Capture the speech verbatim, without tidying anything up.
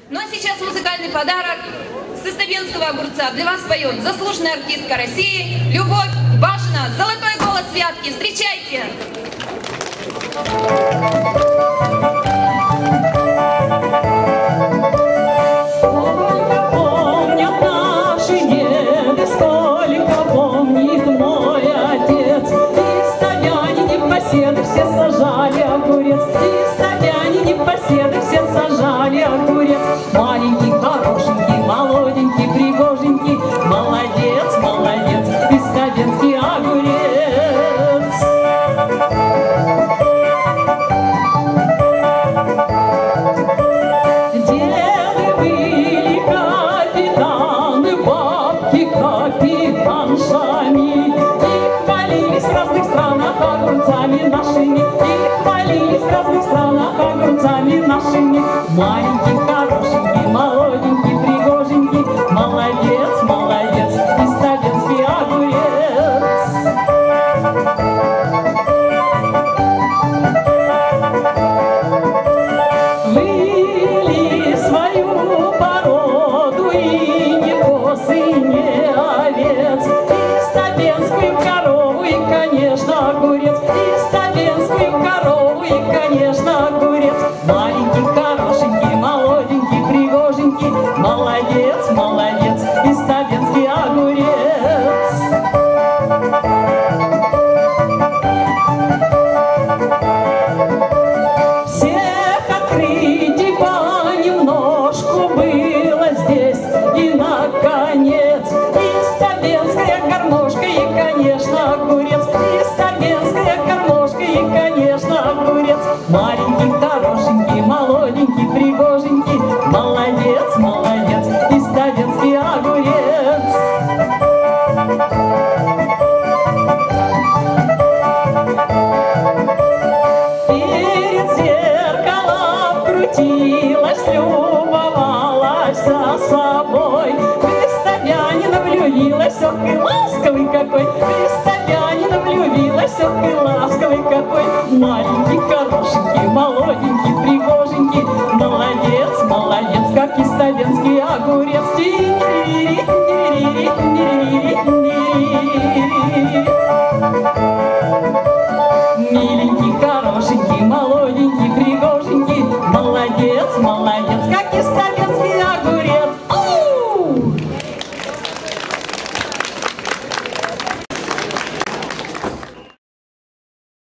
Ну а сейчас музыкальный подарок с Истабенского огурца. Для вас поет заслуженная артистка России Любовь Бажина. Золотой голос Вятки. Встречайте! Сколько помнят наши деды, сколько помнит мой отец. Истовяне непоседы все сажали огурец, истовяне непоседы все сажали огурец. Маленький, хорошенький, молоденький, пригоженький, молодец, молодец, истовенский огурец. Деды были капитаны, бабки капитаншами, и хвалились в разных странах огурцами нашими, и хвалились в разных странах огурцами нашими. Маленький, хорошенький, молоденький, пригоженький, молодец, молодец, истовенский огурец. Выли свою породу и не коз, и не овец, истовенскую корову и, конечно, огурец, истовенскую корову и, конечно, огурец. Маленький, хорошенький, молоденький, пригоженький, молодец, молодец, истовенский огурец. Всех открытий понемножку было здесь, и, наконец, истовенская гармошка и, конечно, огурец, истовенская гармошка и, конечно, огурец. Маленький, хорошенький, молоденький, пригоженький, молодец, молодец, истовенский огурец. Перед зеркалом крутилась, любовалась за собой. Истовянина влюбилась, ох и ласковый какой, Истовянина влюбилась, ох и ласковый какой. Маленький, хорошенький,